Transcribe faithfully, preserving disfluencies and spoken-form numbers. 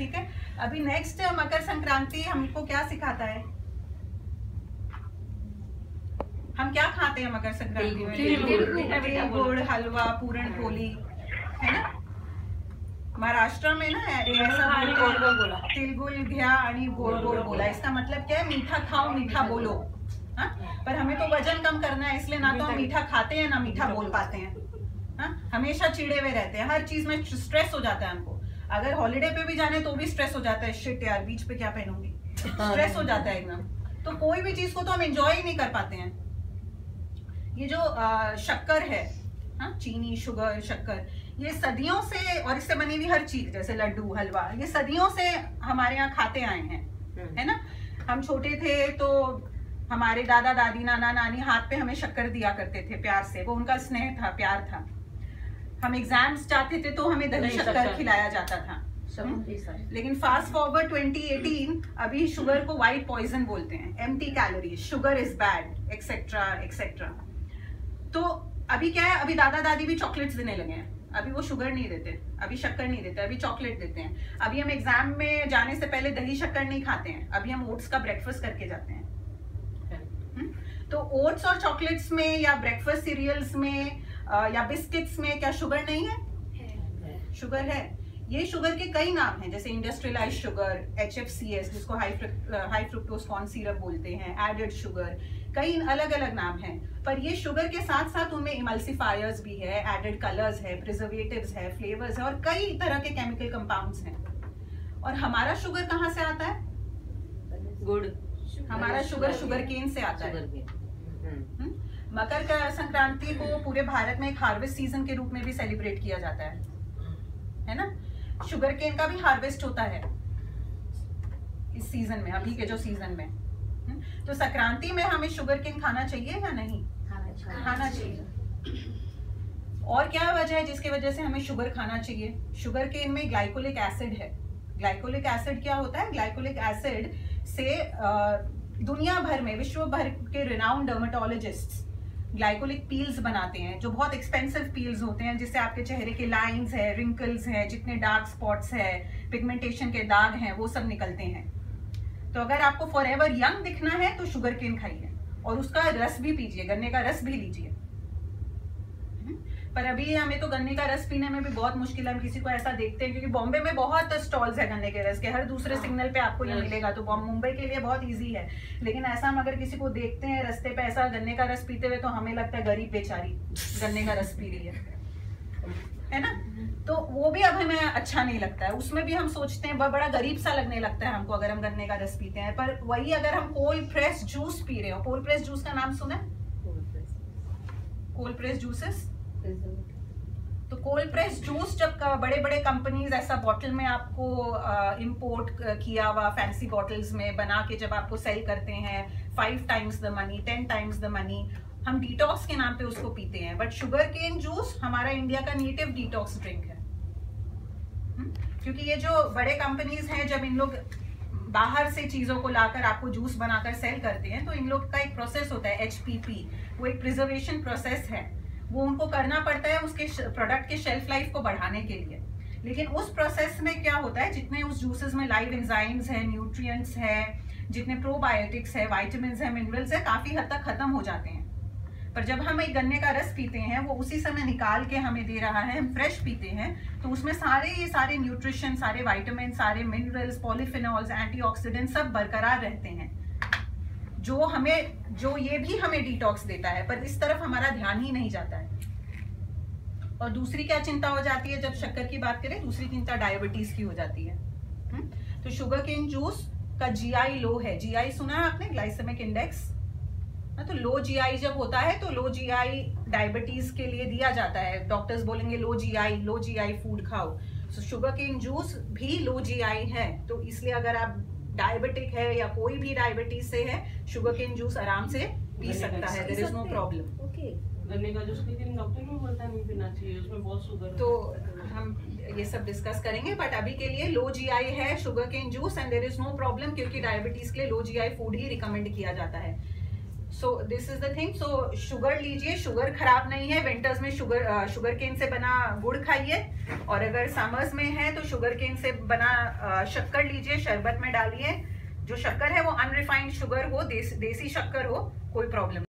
ठीक है। अभी नेक्स्ट मकर संक्रांति हमको क्या सिखाता है? हम क्या खाते हैं मकर संक्रांति में? तिल गुड़, हलवा, पूरण पोली, है ना। महाराष्ट्र में ना ऐसा बोला तिल गुड़ घ्या आणि गोड गोड बोला, इसका मतलब क्या है? मीठा खाओ मीठा बोलो। हा? पर हमें तो वजन कम करना है, इसलिए ना तो हम मीठा खाते हैं ना मीठा बोल पाते हैं। हा? हमेशा चिड़े हुए रहते हैं, हर चीज में स्ट्रेस हो जाता है हमको। अगर हॉलिडे पे भी जाने तो भी स्ट्रेस हो जाता है, शिट यार बीच पे क्या पहनूंगी, स्ट्रेस हो जाता है एकदम। तो कोई भी चीज को तो हम एंजॉय ही नहीं कर पाते हैं। ये जो शक्कर है, हाँ, चीनी, शुगर, शक्कर, ये सदियों से, और इससे बनी हुई हर चीज जैसे लड्डू, हलवा, ये सदियों से हमारे यहाँ खाते आए हैं, है ना। हम छोटे थे तो हमारे दादा दादी, नाना नानी हाथ पे हमें शक्कर दिया करते थे प्यार से, वो उनका स्नेह था, प्यार था। हम एग्जाम्स जाते थे तो हमें दही शक्कर खिलाया जाता था। लेकिन फास्ट फॉरवर्ड ट्वेंटी एटीन, अभी शुगर को व्हाइट पॉइजन बोलते हैं, empty calories, sugar is bad, etcetera etcetera. तो अभी क्या है, अभी दादा दादी भी चॉकलेट्स देने लगे हैं। अभी वो शुगर नहीं देते, अभी शक्कर नहीं देते, अभी चॉकलेट देते हैं। अभी हम एग्जाम में जाने से पहले दही शक्कर नहीं खाते हैं, अभी हम ओट्स का ब्रेकफास्ट करके जाते हैं। तो ओट्स और चॉकलेट्स में या ब्रेकफास्ट सीरियल्स में या बिस्किट्स में क्या शुगर नहीं है? है। शुगर है। ये शुगर के कई नाम हैं, जैसे industrialized sugar, H F C S जिसको high high fructose corn syrup बोलते हैं, एडेड शुगर, कई अलग अलग नाम हैं। पर ये शुगर के साथ साथ उनमें इमल्सिफायर्स भी है, एडेड कलर्स है, प्रिजर्वेटिव्स है, फ्लेवर्स है, और कई तरह के केमिकल कंपाउंड्स हैं। और हमारा शुगर कहाँ से आता है? गुड़। हमारा शुगर शुगर केन से आता है। मकर संक्रांति को पूरे भारत में एक हार्वेस्ट सीजन के रूप में भी सेलिब्रेट किया जाता है, है ना। शुगर केन का भी हार्वेस्ट होता है इस सीजन में, अभी के जो सीजन में। तो संक्रांति में हमें शुगर केन खाना चाहिए या नहीं? खाना चाहिए। और क्या वजह है जिसकी वजह से हमें शुगर खाना चाहिए? शुगर केन में ग्लाइकोलिक एसिड है। ग्लाइकोलिक एसिड क्या होता है? ग्लाइकोलिक एसिड से दुनिया भर में, विश्व भर के रिनाउंड डर्मेटोलॉजिस्ट्स ग्लाइकोलिक पील्स बनाते हैं, जो बहुत एक्सपेंसिव पील्स होते हैं, जिससे आपके चेहरे के लाइंस है, रिंकल्स है, जितने डार्क स्पॉट्स है, पिगमेंटेशन के दाग हैं, वो सब निकलते हैं। तो अगर आपको फॉर एवर यंग दिखना है तो शुगर केन खाइए और उसका रस भी पीजिए, गन्ने का रस भी लीजिए। पर अभी हमें तो गन्ने का रस पीने में भी बहुत मुश्किल है, हम किसी को ऐसा देखते हैं, क्योंकि बॉम्बे में बहुत स्टॉल्स है गन्ने के रस के, हर दूसरे सिग्नल पे आपको ये मिलेगा, तो मुंबई के लिए बहुत इजी है। लेकिन ऐसा हम अगर किसी को देखते हैं रास्ते पे ऐसा गन्ने का रस पीते हुए, तो हमें लगता है गरीब बेचारी गन्ने का रस पी रही है, है ना। तो वो भी अब हमें अच्छा नहीं लगता है, उसमें भी हम सोचते हैं बड़ा गरीब सा लगने लगता है हमको अगर हम गन्ने का रस पीते हैं। पर वही अगर हम कोल्ड प्रेस जूस पी रहे हो, कोल्ड प्रेस जूस का नाम सुना है? कोल्ड प्रेस जूसेस, तो कोल्ड प्रेस जूस जब बड़े बड़े कंपनीज ऐसा बॉटल में आपको इंपोर्ट किया हुआ फैंसी बॉटल्स में बना के जब आपको सेल करते हैं, five times the money, ten times the money, हम डिटॉक्स के नाम पे उसको पीते हैं। बट शुगर केन जूस हमारा इंडिया का नेटिव डिटॉक्स ड्रिंक है। क्योंकि ये जो बड़े कंपनीज हैं, जब इन लोग बाहर से चीजों को लाकर आपको जूस बनाकर सेल करते हैं, तो इन लोग का एक प्रोसेस होता है एच पी पी, वो एक प्रिजर्वेशन प्रोसेस है, वो उनको करना पड़ता है उसके प्रोडक्ट के शेल्फ लाइफ को बढ़ाने के लिए। लेकिन उस प्रोसेस में क्या होता है, जितने उस जूसेस में लाइव एंजाइम्स है, न्यूट्रिएंट्स है, जितने प्रोबायोटिक्स है, विटामिन्स है, मिनरल्स है, काफी हद तक खत्म हो जाते हैं। पर जब हम एक गन्ने का रस पीते हैं, वो उसी समय निकाल के हमें दे रहा है, हम फ्रेश पीते हैं, तो उसमें सारे ये सारे न्यूट्रिशन, सारे विटामिन, सारे मिनरल्स, पॉलीफिनॉल्स, एंटीऑक्सीडेंट सब बरकरार रहते हैं, जो हमें जो ये भी हमें डिटॉक्स देता है। पर इस तरफ हमारा ध्यान ही नहीं जाता है। और दूसरी क्या चिंता हो जाती है जब शक्कर की बात करें? दूसरी चिंता डायबिटीज की हो जाती है। तो शुगर केन जूस का जीआई लो है। जीआई सुना है आपने? Glycemic index. तो लो जीआई जब होता है तो लो जीआई डायबिटीज के लिए दिया जाता है, डॉक्टर्स बोलेंगे low GI, low GI food खाओ। सो शुगर केन जूस भी लो जीआई है, तो इसलिए अगर आप डायबिटिक है या कोई भी डायबिटीज से है, शुगर केन जूस आराम से पी सकता है, देयर इज नो प्रॉब्लम। गन्ने का जूस लेकिन डॉक्टर भी बोलता है नहीं पीना चाहिए, उसमें बहुत शुगर। तो हम ये सब डिस्कस करेंगे, बट अभी के लिए लो जीआई है sugar cane juice and there is no problem, क्योंकि डायबिटीज के लिए लो जीआई फूड ही रिकमेंड किया जाता है। So this is the thing. So sugar लीजिए, शुगर खराब नहीं है. विंटर्स में शुगर शुगर केन से बना गुड़ खाइए, और अगर समर्स में है तो शुगर केन से बना शक्कर लीजिए, शरबत में डालिए. जो शक्कर है वो अनरिफाइंड शुगर हो, देस, देसी शक्कर हो, कोई प्रॉब्लम